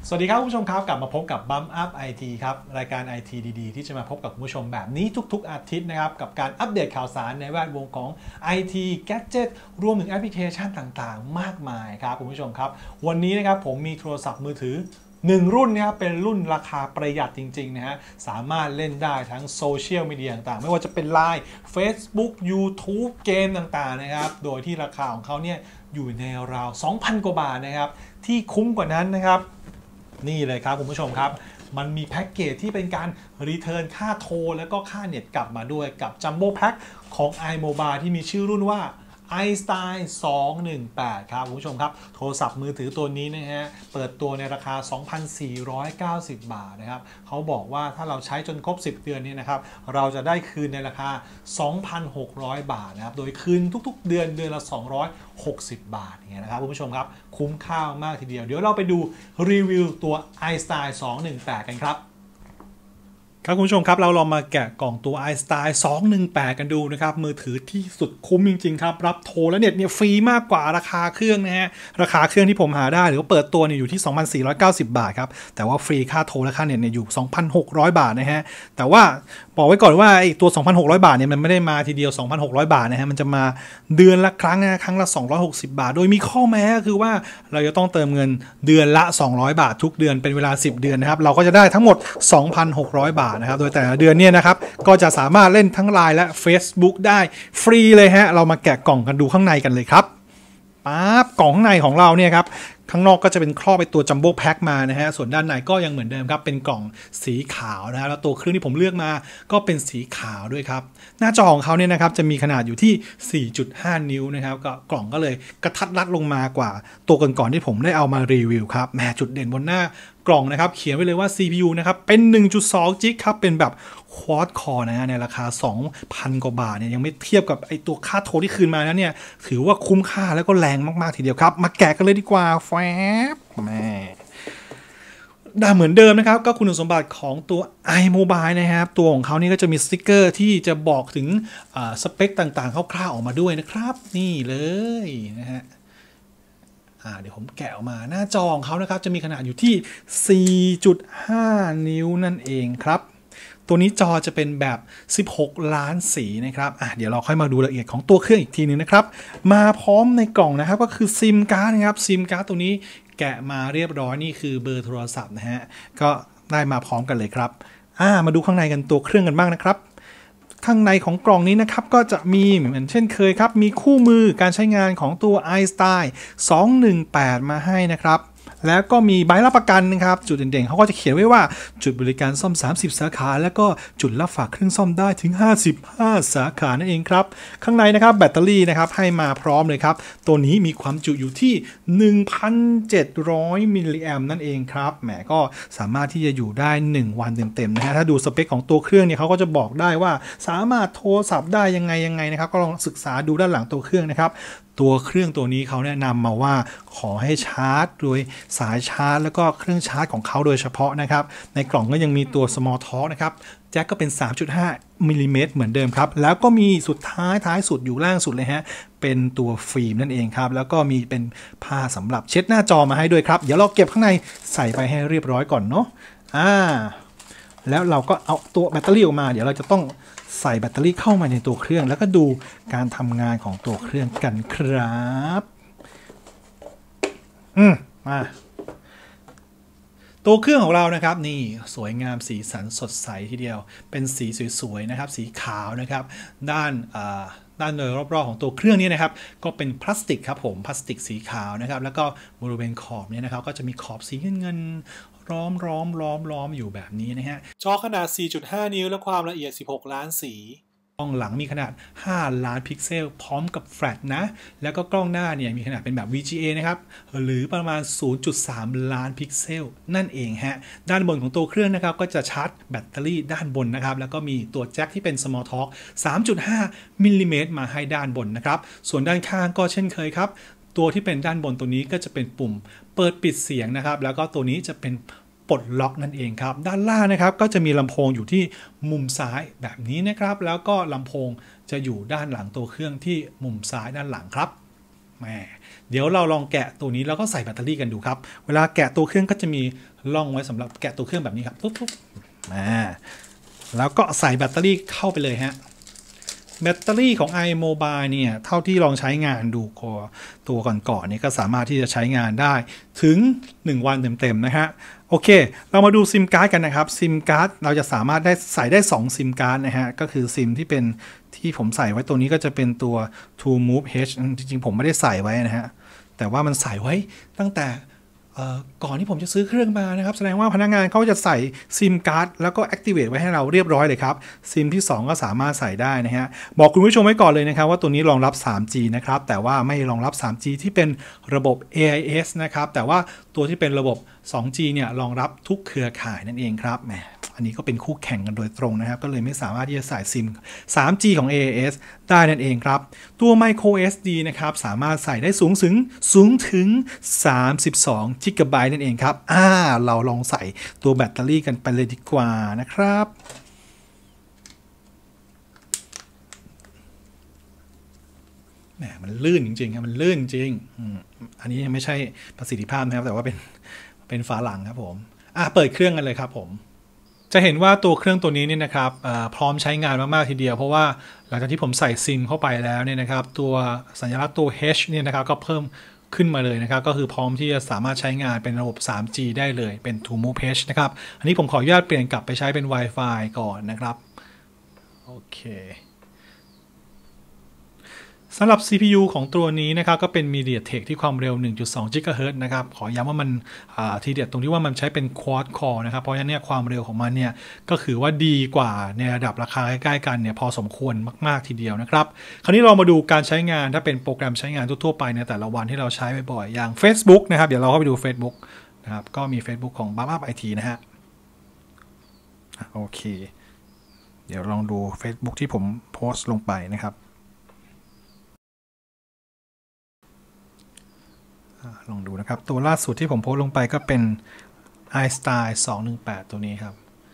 สวัสดีครับคุณผู้ชมครับกลับมาพบกับ Bump Up IT ครับรายการ IT ดีๆที่จะมาพบกับคุณผู้ชมแบบนี้ทุกๆอาทิตย์นะครับกับการอัปเดตข่าวสารในแวดวงของ IT Gadget รวมถึงแอปพลิเคชันต่างๆมากมายครับคุณผู้ชมครับวันนี้นะครับผมมีโทรศัพท์มือถือ1รุ่นนะครับเป็นรุ่นราคาประหยัดจริงๆนะฮะสามารถเล่นได้ทั้งโซเชียลมีเดียต่างๆไม่ว่าจะเป็น Line Facebook YouTube เกมต่างๆนะครับโดยที่ราคาของเขาเนี่ยอยู่ในราว 2,000 กว่าบาทนะครับที่คุ้มกว่านั้นนะครับนี่เลยครับคุณผู้ชมครับมันมีแพ็กเกจที่เป็นการรีเทิร์นค่าโทรแล้วก็ค่าเน็ตกลับมาด้วยกับจัมโบ้แพ็คของ iMobile ที่มีชื่อรุ่นว่า iStyle 218 ครับคุณผู้ชมครับโทรศัพท์มือถือตัวนี้นะฮะเปิดตัวในราคา 2,490 บาทนะครับเขาบอกว่าถ้าเราใช้จนครบ10 เดือนนี้นะครับเราจะได้คืนในราคา 2,600 บาทนะครับโดยคืนทุกๆเดือนเดือนละ260 บาทอย่างเงี้ยนะครับคุณผู้ชมครับคุ้มค่ามากทีเดียวเดี๋ยวเราไปดูรีวิวตัว iStyle 218 กันครับครับคุณผู้ชมครับเราลองมาแกะกล่องตัว iStyle 218 กันดูนะครับมือถือที่สุดคุ้มจริงๆครับรับโทรและเน็ตเนี่ยฟรีมากกว่าราคาเครื่องนะฮะราคาเครื่องที่ผมหาได้หรือว่าเปิดตัวเนี่ยอยู่ที่ 2,490 บาทครับแต่ว่าฟรีค่าโทรและค่าเน็ตเนี่ยอยู่ 2,600 บาทนะฮะแต่ว่าบอกไว้ก่อนว่าไอ้ตัว 2,600 บาทเนี่ยมันไม่ได้มาทีเดียว 2,600 บาทนะฮะมันจะมาเดือนละครั้งนะครั้งละ260 บาทโดยมีข้อแม้ก็คือว่าเราจะต้องเติมเงินเดือนละ200 บาททุกเดือนเป็นเวลา10 เดือนนะครับเราก็จะได้ทั้งหมด 2,600 บาทนะครับโดยแต่ละเดือนเนี่ยนะครับก็จะสามารถเล่นทั้ง LINE และ Facebook ได้ฟรีเลยฮะเรามาแกะกล่องกันดูข้างในกันเลยครับปั๊บกล่องข้างในของเราเนี่ยครับข้างนอกก็จะเป็นครอบไปตัวจัมโบ้แพ็คมานะฮะส่วนด้านในก็ยังเหมือนเดิมครับเป็นกล่องสีขาวนะฮะแล้วตัวเครื่องที่ผมเลือกมาก็เป็นสีขาวด้วยครับหน้าจอของเขาเนี่ยนะครับจะมีขนาดอยู่ที่ 4.5 นิ้วนะครับก็กล่องก็เลยกระทัดรัดลงมากว่าตัวก่อนๆที่ผมได้เอามารีวิวครับแหมจุดเด่นบนหน้ากล่องนะครับเขียนไว้เลยว่า CPU นะครับเป็น 1.2 จิกครับเป็นแบบควอดคอร์นะฮะในราคา 2,000 กว่าบาทเนี่ยยังไม่เทียบกับไอตัวค่าโทรที่คืนมาแล้วเนี่ยถือว่าคุ้มค่าแล้วก็แรงมากๆทีเดียวครับมาแกะกันเลยดีกว่าแฟบแม่ได้เหมือนเดิมนะครับก็คุณสมบัติของตัว iMobile นะครับตัวของเขานี่ก็จะมีสติ๊กเกอร์ที่จะบอกถึงสเปคต่างๆคร่าวๆออกมาด้วยนะครับนี่เลยนะฮะเดี๋ยวผมแกะออกมาหน้าจอของเขานะครับจะมีขนาดอยู่ที่ 4.5 นิ้วนั่นเองครับตัวนี้จอจะเป็นแบบ 16 ล้านสีนะครับเดี๋ยวเราค่อยมาดูละเอียดของตัวเครื่องอีกทีนึงนะครับมาพร้อมในกล่องนะครับก็คือซิมการ์ดนะครับซิมการ์ดตัวนี้แกะมาเรียบร้อยนี่คือเบอร์โทรศัพท์นะฮะก็ได้มาพร้อมกันเลยครับมาดูข้างในกันตัวเครื่องกันบ้างนะครับข้างในของกล่องนี้นะครับก็จะมีเหมือนเช่นเคยครับมีคู่มือการใช้งานของตัว iStyle 218 มาให้นะครับแล้วก็มีใบรับประกันนะครับจุดเด่นๆเขาก็จะเขียนไว้ว่าจุดบริการซ่อม30 สาขาแล้วก็จุดรับฝากเครื่องซ่อมได้ถึง55 สาขานั่นเองครับข้างในนะครับแบตเตอรี่นะครับให้มาพร้อมเลยครับตัวนี้มีความจุอยู่ที่ 1,700 มิลลิแอมป์นั่นเองครับแหมก็สามารถที่จะอยู่ได้1 วันเต็มๆนะฮะถ้าดูสเปคของตัวเครื่องเนี่ยเขาก็จะบอกได้ว่าสามารถโทรศัพท์ได้ยังไงนะครับก็ลองศึกษาดูด้านหลังตัวเครื่องนะครับตัวเครื่องตัวนี้เขาแนะนำมาว่าขอให้ชาร์จโดยสายชาร์จแล้วก็เครื่องชาร์จของเขาโดยเฉพาะนะครับในกล่องก็ยังมีตัว Small Talk นะครับแจ็คก็เป็น 3.5 มิลลิเมตรเหมือนเดิมครับแล้วก็มีสุดท้ายสุดอยู่ล่างสุดเลยฮะเป็นตัวฟิล์มนั่นเองครับแล้วก็มีเป็นผ้าสำหรับเช็ดหน้าจอมาให้ด้วยครับเดี๋ยวเราเก็บข้างในใส่ไปให้เรียบร้อยก่อนเนาะแล้วเราก็เอาตัวแบตเตอรี่ออกมาเดี๋ยวเราจะต้องใส่แบตเตอรี่เข้ามาในตัวเครื่องแล้วก็ดูการทำงานของตัวเครื่องกันครับมาตัวเครื่องของเรานะครับนี่สวยงามสีสันสดใสทีเดียวเป็นสีสวยๆนะครับสีขาวนะครับด้านโดยรอบๆของตัวเครื่องนี้นะครับก็เป็นพลาสติกครับผมพลาสติกสีขาวนะครับแล้วก็บริเวณขอบนี้นะครับก็จะมีขอบสีเงินล้อมอยู่แบบนี้นะฮะจอขนาด 4.5 นิ้วและความละเอียด 16 ล้านสีกล้องหลังมีขนาด 5 ล้านพิกเซลพร้อมกับแฟลชนะแล้วก็กล้องหน้าเนี่ยมีขนาดเป็นแบบ VGA นะครับหรือประมาณ 0.3 ล้านพิกเซลนั่นเองฮะด้านบนของตัวเครื่องนะครับก็จะชาร์จแบตเตอรี่ด้านบนนะครับแล้วก็มีตัวแจ็คที่เป็น Small Talk 3.5 มิลลิเมตรมาให้ด้านบนนะครับส่วนด้านข้างก็เช่นเคยครับตัวที่เป็นด้านบนตัวนี้ก็จะเป็นปุ่มเปิดปิดเสียงนะครับแล้วก็ตัวนี้จะเป็นปลดล็อกนั่นเองครับด้านล่างนะครับก็จะมีลำโพงอยู่ที่มุมซ้ายแบบนี้นะครับแล้วก็ลำโพงจะอยู่ด้านหลังตัวเครื่องที่มุมซ้ายด้านหลังครับแหมเดี๋ยวเราลองแกะตัวนี้แล้วก็ใส่แบตเตอรี่กันดูครับเวลาแกะตัวเครื่องก็จะมีร่องไว้สำหรับแกะตัวเครื่องแบบนี้ครับปุ๊บแล้วก็ใส่แบตเตอรี่เข้าไปเลยฮะแบตเตอรี่ของ iMobile เนี่ยเท่าที่ลองใช้งานดูตัวก่อนๆนี่ก็สามารถที่จะใช้งานได้ถึง1วันเต็มๆนะฮะโอเคเรามาดูซิมการ์ดกันนะครับซิมการ์ดเราจะสามารถใส่ได้2ซิมการ์ดนะฮะก็คือซิมที่เป็นที่ผมใส่ไว้ตัวนี้ก็จะเป็นตัว TrueMove H จริงๆผมไม่ได้ใส่ไว้นะฮะแต่ว่ามันใส่ไว้ตั้งแต่ก่อนที่ผมจะซื้อเครื่องมานะครับแสดงว่าพนักงานเขาจะใส่ซิมการ์ดแล้วก็ activate ไว้ให้เราเรียบร้อยเลยครับซิมที่2ก็สามารถใส่ได้นะฮะบอกคุณผู้ชมไว้ก่อนเลยนะครับว่าตัวนี้รองรับ 3G นะครับแต่ว่าไม่รองรับ 3G ที่เป็นระบบ AIS นะครับแต่ว่าตัวที่เป็นระบบ 2G เนี่ยรองรับทุกเครือข่ายนั่นเองครับแหมอันนี้ก็เป็นคู่แข่งกันโดยตรงนะครับก็เลยไม่สามารถที่จะใส่ซิม 3G ของ AIS ได้นั่นเองครับตัว Micro SD นะครับสามารถใส่ได้สูงถึง32 GB นั่นเองครับเราลองใส่ตัวแบตเตอรี่กันไปเลยดีกว่านะครับแหมมันลื่นจริงๆครับมันลื่นจริงอันนี้ยังไม่ใช่ประสิทธิภาพนะครับแต่ว่าเป็นฝาหลังครับผมเปิดเครื่องกันเลยครับผมจะเห็นว่าตัวเครื่องตัวนี้เนี่ยนะครับพร้อมใช้งานมากๆทีเดียวเพราะว่าหลังจากที่ผมใส่ซิมเข้าไปแล้วเนี่ยนะครับตัวสัญลักษณ์ตัว H เนี่ยนะครับก็เพิ่มขึ้นมาเลยนะครับก็คือพร้อมที่จะสามารถใช้งานเป็นระบบ 3G ได้เลยเป็น TrueMove H นะครับอันนี้ผมขออนุญาตเปลี่ยนกลับไปใช้เป็น Wi-Fi ก่อนนะครับโอเคสำหรับ CPU ของตัวนี้นะครับก็เป็น MediaTek ที่ความเร็ว 1.2 GHz นะครับขอย้ำว่ามันทีเด็ดตรงที่ว่ามันใช้เป็น Quad Core นะครับเพราะฉะนั้นเนี่ยความเร็วของมันเนี่ยก็คือว่าดีกว่าในระดับราคาใกล้ๆกันเนี่ยพอสมควรมากๆทีเดียวนะครับคราวนี้เรามาดูการใช้งานถ้าเป็นโปรแกรมใช้งานทั่วๆไปในแต่ละวันที่เราใช้บ่อยๆอย่าง Facebook นะครับเดี๋ยวเราเข้าไปดู Facebook นะครับก็มี Facebook ของ BumpUp IT นะฮะโอเคเดี๋ยวลองดู Facebook ที่ผมโพสต์ลงไปนะครับลองดูนะครับตัวล่าสุดที่ผมโพสต์ลงไปก็เป็น iStyle 218 ตัวนี้ครับ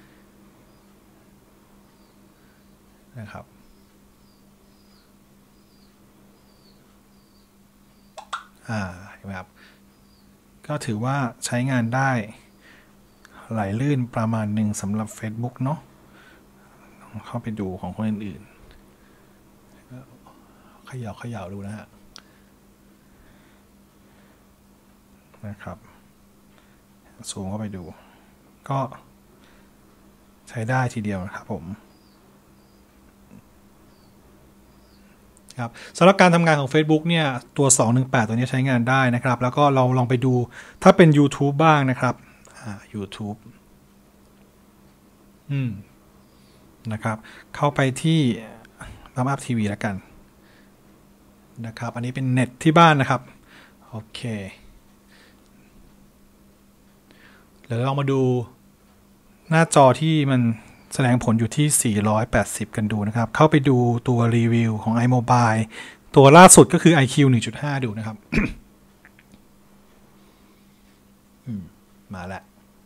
นะครับเห็นไหมครับก็ถือว่าใช้งานได้ไหลลื่นประมาณหนึ่งสำหรับ Facebook เนาะเข้าไปดูของคนอื่นๆเขย่าดูนะฮะนะครับซูมเข้าไปดูก็ใช้ได้ทีเดียวนะครับผมครับสำหรับการทำงานของ Facebook เนี่ยตัว 218 ตัวนี้ใช้งานได้นะครับแล้วก็เราลองไปดูถ้าเป็น YouTube บ้างนะครับYouTube นะครับเข้าไปที่ BumpUp TV แล้วกันนะครับอันนี้เป็นเน็ตที่บ้านนะครับโอเคเดี๋ยวเรามาดูหน้าจอที่มันแสดงผลอยู่ที่480กันดูนะครับเข้าไปดูตัวรีวิวของ iMobile ตัวล่าสุดก็คือ IQ 1.5 ดูนะครับ มาแล้ว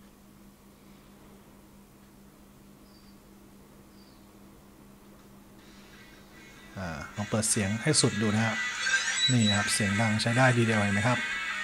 ลองเปิดเสียงให้สุดดูนะครับนี่ครับเสียงดังใช้ได้ดีเดียวเห็นไหมครับ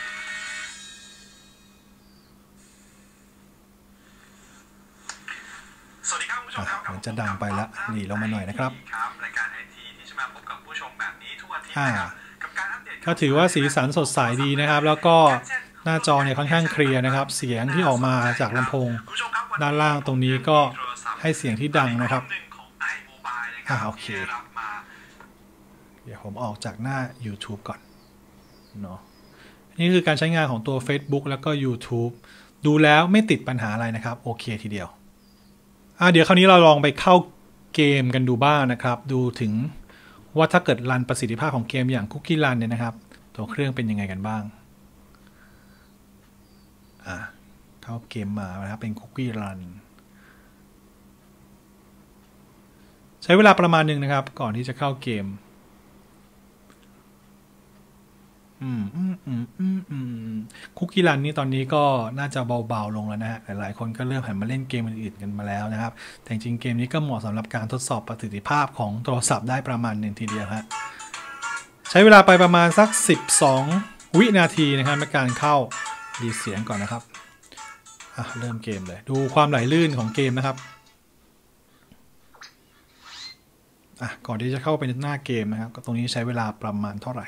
มันจะดังไปละนี่ลงมาหน่อยนะครับรายการ IT ที่จะมาพบกับผู้ชมแบบนี้ทุกอาทิตย์นะครับกับการอัปเดตก็ถือว่าสีสันสดใสดีนะครับแล้วก็หน้าจอเนี่ยค่อนข้างเคลียร์นะครับเสียงที่ออกมาจากลำโพงด้านล่างตรงนี้ก็ให้เสียงที่ดังนะครับโอเคเดี๋ยวผมออกจากหน้า YouTube ก่อนเนาะนี่คือการใช้งานของตัว Facebook แล้วก็ YouTube ดูแล้วไม่ติดปัญหาอะไรนะครับโอเคทีเดียวเดี๋ยวคราวนี้เราลองไปเข้าเกมกันดูบ้างนะครับดูถึงว่าถ้าเกิดรันประสิทธิภาพของเกมอย่าง Cookie Run เนี่ยนะครับตัวเครื่องเป็นยังไงกันบ้างเข้าเกมมานะครับเป็น Cookie Run ใช้เวลาประมาณหนึ่งนะครับก่อนที่จะเข้าเกมคุกกี้รันนี่ตอนนี้ก็น่าจะเบาๆลงแล้วนะฮะหลายๆคนก็เริ่มหันมาเล่นเกมอื่นๆกันมาแล้วนะครับแต่จริงๆเกมนี้ก็เหมาะสำหรับการทดสอบประสิทธิภาพของโทรศัพท์ได้ประมาณหนึ่งทีเดียวฮะใช้เวลาไปประมาณสัก12วินาทีนะครับในการเข้าดีเสียงก่อนนะครับเริ่มเกมเลยดูความไหลลื่นของเกมนะครับก่อนที่จะเข้าไปในหน้าเกมนะครับก็ตรงนี้ใช้เวลาประมาณเท่าไหร่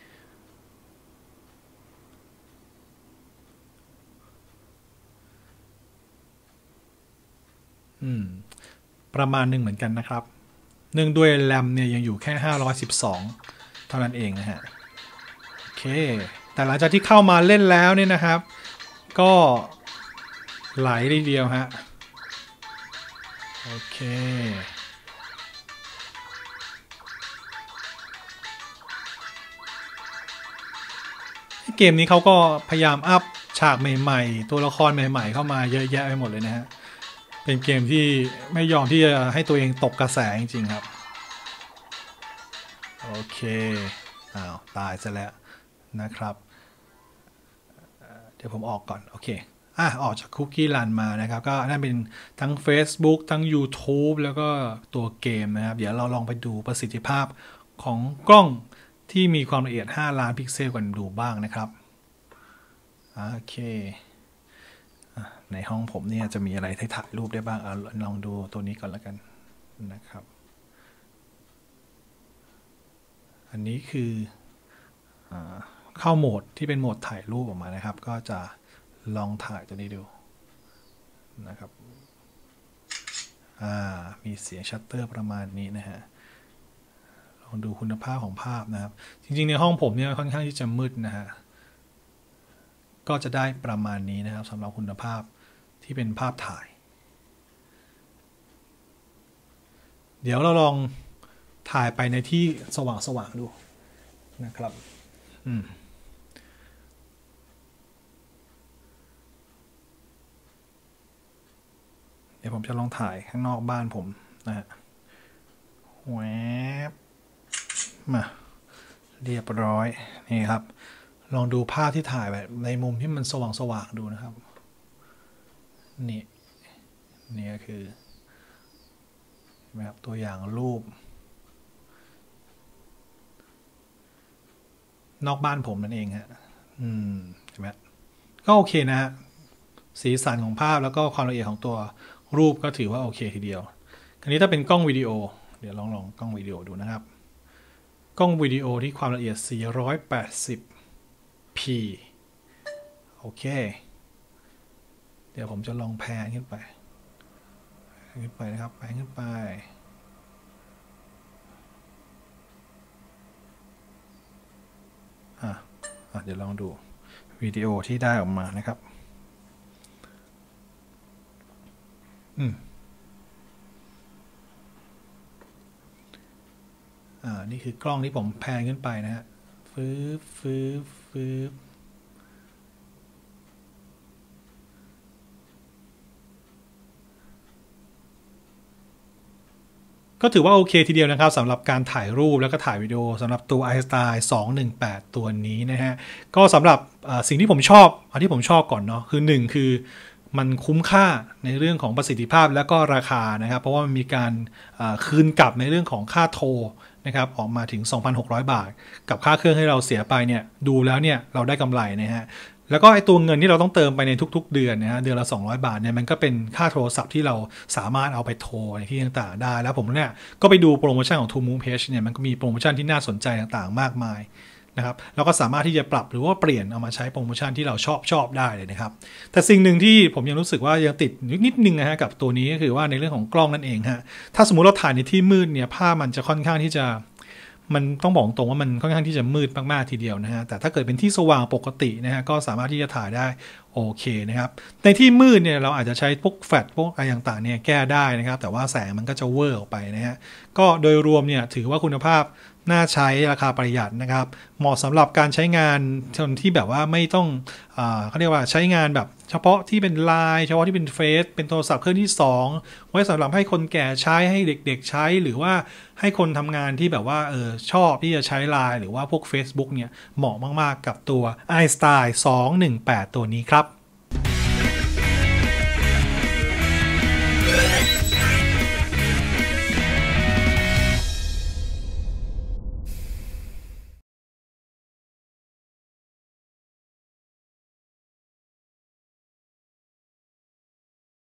ประมาณหนึ่งเหมือนกันนะครับเนื่องด้วยแรมเนี่ยยังอยู่แค่512เท่านั้นเองนะฮะโอเคแต่หลังจากที่เข้ามาเล่นแล้วเนี่ยนะครับก็ไหลทีเดียวฮะโอเคเกมนี้เขาก็พยายามอัพฉากใหม่ๆตัวละครใหม่ๆเข้ามาเยอะแยะไปหมดเลยนะฮะเป็นเกมที่ไม่ยอมที่จะให้ตัวเองตกกระแสจริงๆครับโอเคตายซะแล้วนะครับเดี๋ยวผมออกก่อนโอเคออกจากคุกกี้รันมานะครับก็นั่นเป็นทั้ง Facebook ทั้ง YouTube แล้วก็ตัวเกมนะครับเดี๋ยวเราลองไปดูประสิทธิภาพของกล้องที่มีความละเอียด5ล้านพิกเซลกันดูบ้างนะครับโอเคในห้องผมเนี่ยจะมีอะไรให้ถ่ายรูปได้บ้างลองดูตัวนี้ก่อนแล้วกันนะครับอันนี้คือเข้าโหมดที่เป็นโหมดถ่ายรูปออกมานะครับก็จะลองถ่ายตัวนี้ดูนะครับมีเสียงชัตเตอร์ประมาณนี้นะฮะลองดูคุณภาพของภาพนะครับจริงๆในห้องผมเนี่ยค่อนข้างที่จะมืดนะฮะก็จะได้ประมาณนี้นะครับสำหรับคุณภาพที่เป็นภาพถ่ายเดี๋ยวเราลองถ่ายไปในที่สว่างๆดูนะครับเดี๋ยวผมจะลองถ่ายข้างนอกบ้านผมนะฮะแวบมาเรียบร้อยนี่ครับลองดูภาพที่ถ่ายแบบในมุมที่มันสว่างๆดูนะครับนี่ก็คือแบบตัวอย่างรูปนอกบ้านผมนั่นเองฮะใช่ไหมก็โอเคนะฮะสีสันของภาพแล้วก็ความละเอียดของตัวรูปก็ถือว่าโอเคทีเดียวคราวนี้ถ้าเป็นกล้องวิดีโอเดี๋ยวลองกล้องวิดีโอดูนะครับกล้องวิดีโอที่ความละเอียด 480p โอเคเดี๋ยวผมจะลองแพนขึ้นไปนะครับแพนขึ้นไปเดี๋ยวลองดูวิดีโอที่ได้ออกมานะครับนี่คือกล้องที่ผมแพนขึ้นไปนะฮะฟืบก็ถือว่าโอเคทีเดียวนะครับสำหรับการถ่ายรูปแล้วก็ถ่ายวิดีโอสำหรับตัว iStyle 218 ตัวนี้นะฮะก็สำหรับสิ่งที่ผมชอบที่ผมชอบก่อนเนาะคือ1คือมันคุ้มค่าในเรื่องของประสิทธิภาพและก็ราคานะครับเพราะว่ามันมีการคืนกลับในเรื่องของค่าโทรนะครับออกมาถึง 2,600 บาทกับค่าเครื่องให้เราเสียไปเนี่ยดูแล้วเนี่ยเราได้กำไรนะฮะแล้วก็ไอตัวเงินที่เราต้องเติมไปในทุกๆเดือนนะฮะเดือนละ200 บาทเนี่ยมันก็เป็นค่าโทรศัพท์ที่เราสามารถเอาไปโทรในที่ต่างๆได้แล้วผมเนี่ยก็ไปดูโปรโมชั่นของ True Move Page เนี่ยมันก็มีโปรโมชั่นที่น่าสนใจต่างๆมากมายนะครับเราก็สามารถที่จะปรับหรือว่าเปลี่ยนเอามาใช้โปรโมชั่นที่เราชอบได้เลยนะครับแต่สิ่งหนึ่งที่ผมยังรู้สึกว่ายังติดนิดนึงนะฮะกับตัวนี้ก็คือว่าในเรื่องของกล้องนั่นเองฮะถ้าสมมุติเราถ่ายในที่มืดเนี่ยภาพมันจะค่อนข้างที่จะมันต้องบอกตรงว่ามันค่อนข้างที่จะมืดมากๆทีเดียวนะฮะแต่ถ้าเกิดเป็นที่สว่างปกตินะฮะก็สามารถที่จะถ่ายได้โอเคนะครับในที่มืดเนี่ยเราอาจจะใช้พวกแฟลชพวกอะไรต่างๆเนี่ยแก้ได้นะครับแต่ว่าแสงมันก็จะเวอร์ออกไปนะฮะก็โดยรวมเนี่ยถือว่าคุณภาพน่าใช้ราคาประหยัดนะครับเหมาะสำหรับการใช้งานที่แบบว่าไม่ต้องเขาเรียกว่าใช้งานแบบเฉพาะที่เป็นไลน์เฉพาะที่เป็นเฟซเป็นโทรศัพท์เครื่องที่2ไว้สำหรับให้คนแก่ใช้ให้เด็กๆใช้หรือว่าให้คนทำงานที่แบบว่าชอบที่จะใช้ไลน์หรือว่าพวก Facebook เนี่ยเหมาะมากๆกับตัว iStyle 218 ตัวนี้ครับ